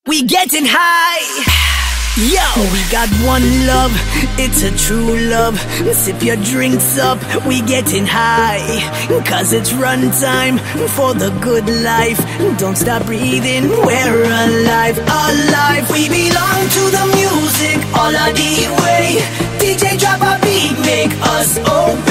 We getting high. Yo, we got one love, it's a true love. Sip your drinks up, we getting high. Cause it's run time for the good life. Don't stop breathing, we're alive, alive. We belong to the music, all of the way. DJ drop a beat, make us obey.